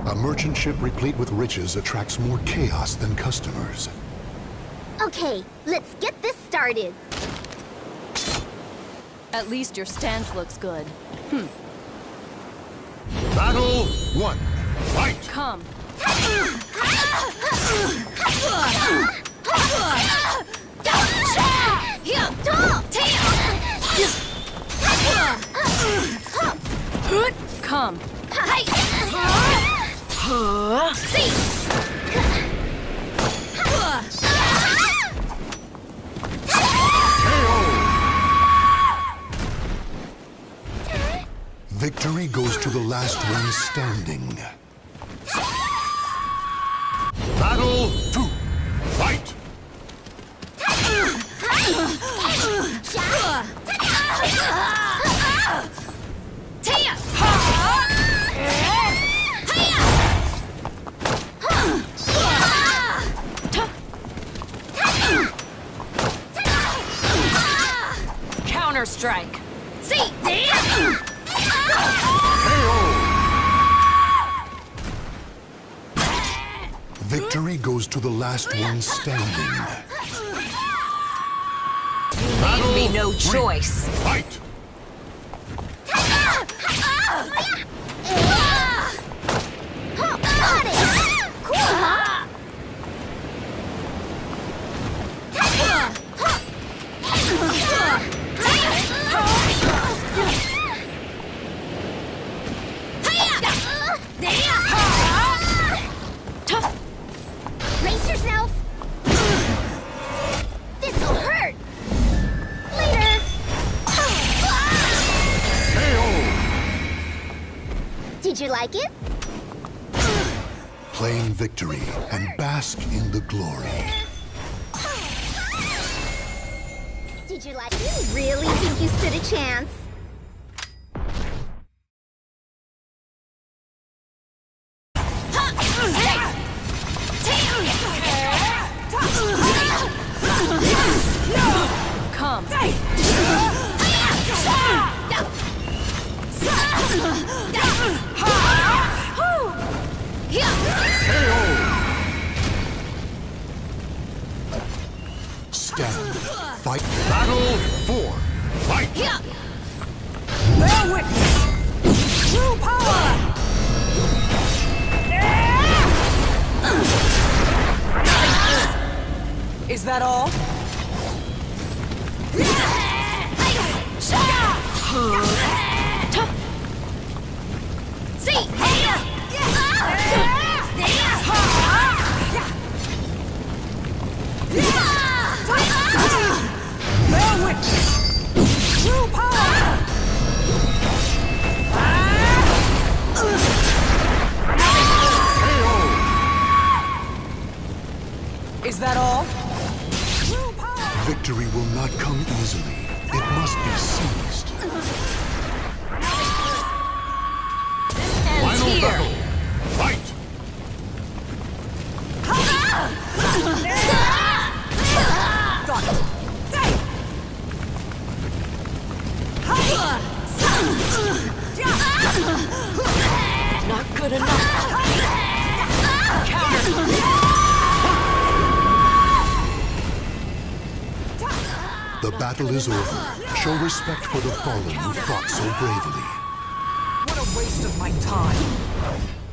A merchant ship replete with riches attracts more chaos than customers. Okay, let's get this started. At least your stance looks good. Battle 1. Fight! Come. Come. Victory goes to the last one standing. Battle 2. Fight! Counter strike. Victory goes to the last one standing. Leave me no choice. Fight! Brace yourself. This'll hurt. Later. Did you like it? Claim victory and bask in the glory. Did you like it? You really think you stood a chance? Come. Stand. Fight. Battle 4. Fight! Bear witness! True power! Is that all? Bear witness! True power! Is that all? Victory will not come easily. It must be seized. Ends here. Battle. Fight! Not good enough. Counter. The battle is over. Show respect for the fallen who fought so bravely. What a waste of my time.